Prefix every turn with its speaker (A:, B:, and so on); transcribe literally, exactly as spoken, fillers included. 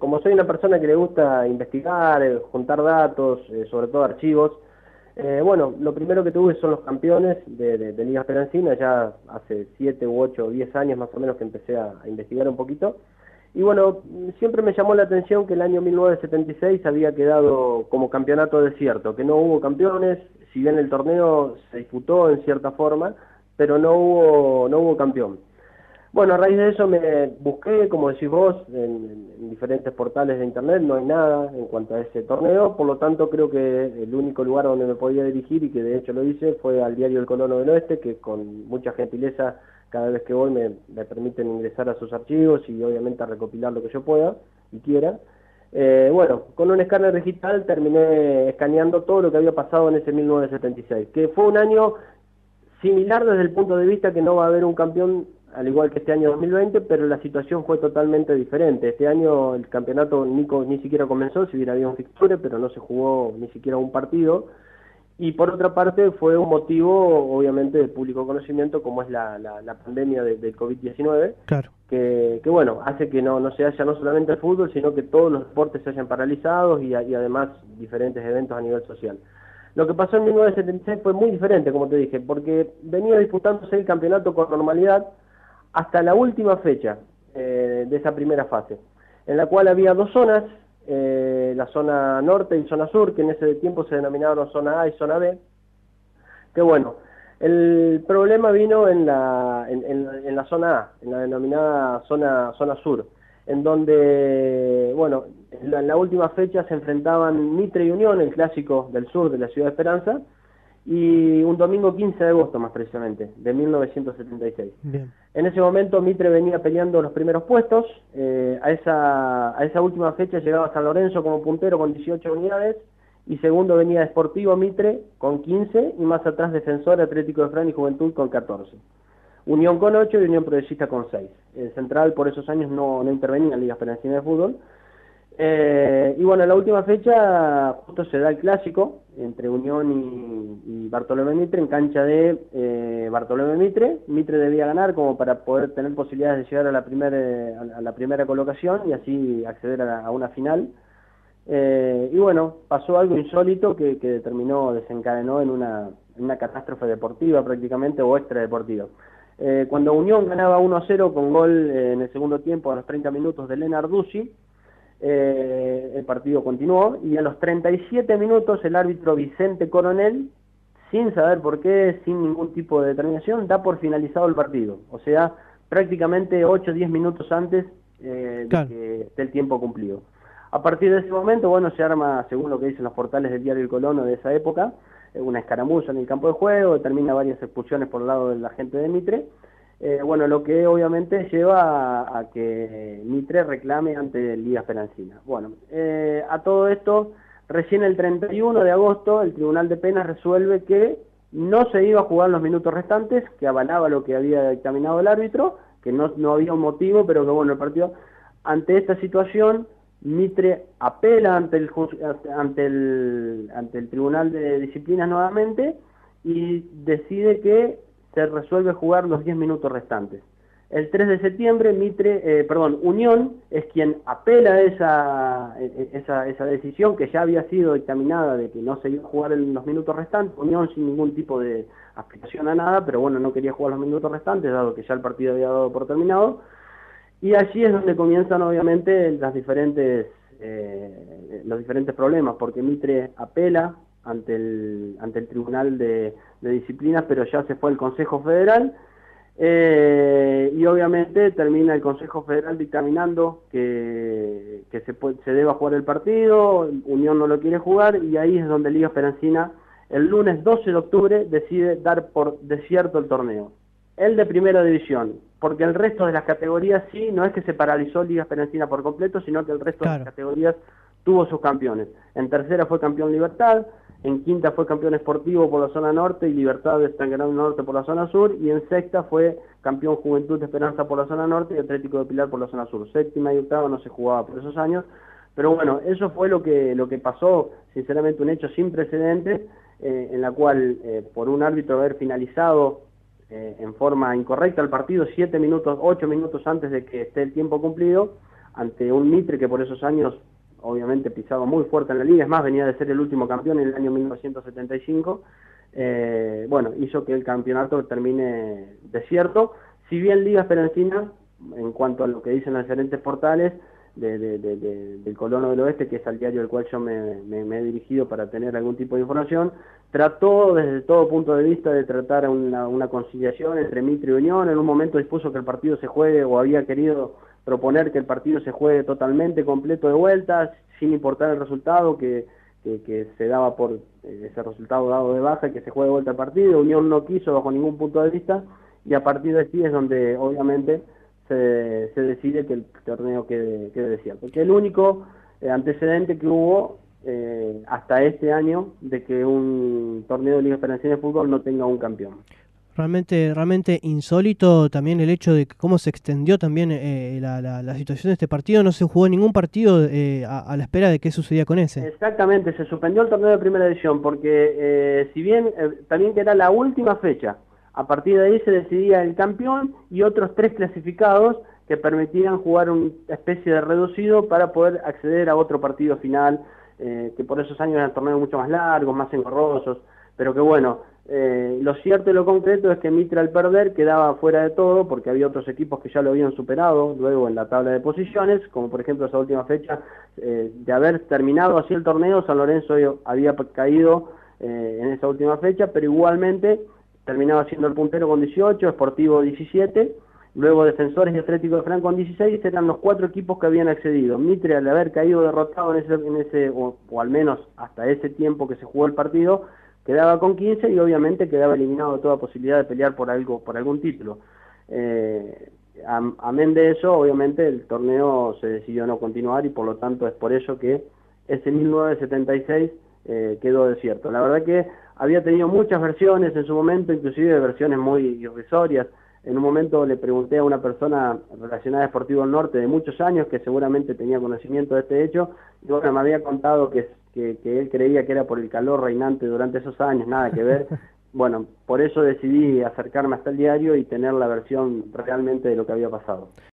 A: como soy una persona que le gusta investigar, eh, juntar datos, eh, sobre todo archivos, eh, bueno, lo primero que tuve son los campeones de, de, de Liga Esperancina, ya hace siete u ocho o diez años más o menos que empecé a, a investigar un poquito. Y bueno, siempre me llamó la atención que el año mil novecientos setenta y seis había quedado como campeonato desierto, que no hubo campeones, si bien el torneo se disputó en cierta forma, pero no hubo, no hubo campeón. Bueno, a raíz de eso me busqué, como decís vos, en, en diferentes portales de internet, no hay nada en cuanto a ese torneo, por lo tanto creo que el único lugar donde me podía dirigir, y que de hecho lo hice, fue al diario El Colono del Oeste, que con mucha gentileza cada vez que voy me, me permiten ingresar a sus archivos y obviamente a recopilar lo que yo pueda y quiera. Eh, bueno, con un escáner digital terminé escaneando todo lo que había pasado en ese mil novecientos setenta y seis, que fue un año similar desde el punto de vista que no va a haber un campeón al igual que este año dos mil veinte, pero la situación fue totalmente diferente. Este año el campeonato ni, ni siquiera comenzó, si bien había un fixture, pero no se jugó ni siquiera un partido. Y por otra parte fue un motivo, obviamente, de público conocimiento, como es la, la, la pandemia de, del COVID diecinueve,
B: Claro.
A: que, que bueno, hace que no, no se haya no solamente el fútbol, sino que todos los deportes se hayan paralizados y, y además diferentes eventos a nivel social. Lo que pasó en mil novecientos setenta y seis fue muy diferente, como te dije, porque venía disputándose el campeonato con normalidad hasta la última fecha eh, de esa primera fase, en la cual había dos zonas, eh, la zona norte y zona sur, que en ese tiempo se denominaron zona A y zona B, que bueno, el problema vino en la, en, en, en la zona A, en la denominada zona, zona sur, en donde, bueno, en la, en la última fecha se enfrentaban Mitre y Unión, el clásico del sur de la ciudad de Esperanza, y un domingo quince de agosto más precisamente, de mil novecientos setenta y seis.
B: Bien.
A: En ese momento Mitre venía peleando los primeros puestos, eh, a, esa, a esa última fecha llegaba San Lorenzo como puntero con dieciocho unidades, y segundo venía Sportivo Mitre con quince, y más atrás Defensor, Atlético de Fran y Juventud con catorce. Unión con ocho y Unión Progresista con seis. El Central por esos años no, no intervenía en Liga Esperancina de Fútbol. Eh, y bueno, en la última fecha justo se da el clásico entre Unión y, y Bartolomé Mitre en cancha de eh, Bartolomé Mitre. Mitre debía ganar como para poder tener posibilidades de llegar a la, primer, eh, a la primera colocación y así acceder a, la, a una final. Eh, y bueno, pasó algo insólito que, que determinó, desencadenó en una, en una catástrofe deportiva prácticamente, o extradeportiva. Eh, cuando Unión ganaba uno a cero con gol eh, en el segundo tiempo a los treinta minutos de Lena Arduzzi, Eh, el partido continuó y a los treinta y siete minutos el árbitro Vicente Coronel, sin saber por qué, sin ningún tipo de determinación, da por finalizado el partido. O sea, prácticamente ocho o diez minutos antes eh, de
B: Claro.
A: que esté el tiempo cumplido. A partir de ese momento, bueno, se arma, según lo que dicen los portales del diario El Colono de esa época, eh, una escaramuza en el campo de juego, termina varias expulsiones por el lado de la gente de Mitre. Eh, bueno, lo que obviamente lleva a, a que Mitre reclame ante Liga Esperancina. Bueno, eh, a todo esto, recién el treinta y uno de agosto, el Tribunal de Penas resuelve que no se iba a jugar los minutos restantes, que avalaba lo que había dictaminado el árbitro, que no, no había un motivo, pero que bueno, el partido, ante esta situación, Mitre apela ante el, ante el, ante el Tribunal de Disciplinas nuevamente y decide que se resuelve jugar los diez minutos restantes. El tres de septiembre, Mitre, eh, perdón, Unión es quien apela esa, esa, esa decisión que ya había sido dictaminada de que no se iba a jugar en los minutos restantes. Unión sin ningún tipo de aspiración a nada, pero bueno, no quería jugar los minutos restantes, dado que ya el partido había dado por terminado. Y allí es donde comienzan obviamente las diferentes, eh, los diferentes problemas, porque Mitre apela ante el, ante el Tribunal de, de Disciplinas, pero ya se fue el Consejo Federal, eh, y obviamente termina el Consejo Federal dictaminando que, que se, puede, se deba jugar el partido, Unión no lo quiere jugar, y ahí es donde Liga Esperancina, el lunes doce de octubre, decide dar por desierto el torneo. El de primera división, porque el resto de las categorías sí, no es que se paralizó Liga Esperancina por completo, sino que el resto
B: Claro.
A: de las categorías tuvo sus campeones. En tercera fue campeón Libertad, en quinta fue campeón Sportivo por la zona norte y Libertad de Estanquerado Norte por la zona sur, y en sexta fue campeón Juventud de Esperanza por la zona norte y Atlético de Pilar por la zona sur. Séptima y octava no se jugaba por esos años, pero bueno, eso fue lo que, lo que pasó, sinceramente un hecho sin precedentes, eh, en la cual eh, por un árbitro haber finalizado eh, en forma incorrecta el partido, siete minutos, ocho minutos antes de que esté el tiempo cumplido, ante un Mitre que por esos años obviamente pisaba muy fuerte en la liga, es más, venía de ser el último campeón en el año mil novecientos setenta y cinco, eh, bueno, hizo que el campeonato termine desierto, si bien Liga Esperancina, en cuanto a lo que dicen los diferentes portales, de, de, de, de, del Colono del Oeste, que es al diario al cual yo me, me, me he dirigido para tener algún tipo de información, trató desde todo punto de vista de tratar una, una conciliación entre Mitre y Unión. En un momento dispuso que el partido se juegue, o había querido proponer que el partido se juegue totalmente completo de vueltas, sin importar el resultado, que, que, que se daba por ese resultado dado de baja, y que se juegue de vuelta el partido. Unión no quiso bajo ningún punto de vista, y a partir de aquí es donde obviamente se, se decide que el torneo quede, quede desierto. Que el único eh, antecedente que hubo eh, hasta este año de que un torneo de Liga Esperancina de Fútbol no tenga un campeón.
B: Realmente, realmente insólito también el hecho de cómo se extendió también eh, la, la, la situación de este partido. No se jugó ningún partido eh, a, a la espera de qué sucedía con ese.
A: Exactamente, se suspendió el torneo de primera edición porque eh, si bien eh, también que era la última fecha, a partir de ahí se decidía el campeón y otros tres clasificados que permitían jugar una especie de reducido para poder acceder a otro partido final, eh, que por esos años eran torneos mucho más largos, más engorrosos, pero que bueno, eh, lo cierto y lo concreto es que Mitre al perder quedaba fuera de todo porque había otros equipos que ya lo habían superado luego en la tabla de posiciones, como por ejemplo esa última fecha, eh, de haber terminado así el torneo, San Lorenzo había caído eh, en esa última fecha, pero igualmente terminaba siendo el puntero con dieciocho, Sportivo diecisiete, luego Defensores y Atlético de Franco con dieciséis, eran los cuatro equipos que habían accedido. Mitre, al haber caído derrotado en ese, en ese o, o al menos hasta ese tiempo que se jugó el partido, quedaba con quince y obviamente quedaba eliminado de toda posibilidad de pelear por algo, por algún título. Eh, amén de eso, obviamente el torneo se decidió no continuar y por lo tanto es por eso que ese mil novecientos setenta y seis eh, quedó desierto. La verdad que había tenido muchas versiones en su momento, inclusive versiones muy irrisorias. En un momento le pregunté a una persona relacionada a Sportivo del Norte de muchos años, que seguramente tenía conocimiento de este hecho, y bueno, me había contado que, que, que él creía que era por el calor reinante durante esos años, nada que ver. Bueno, por eso decidí acercarme hasta el diario y tener la versión realmente de lo que había pasado.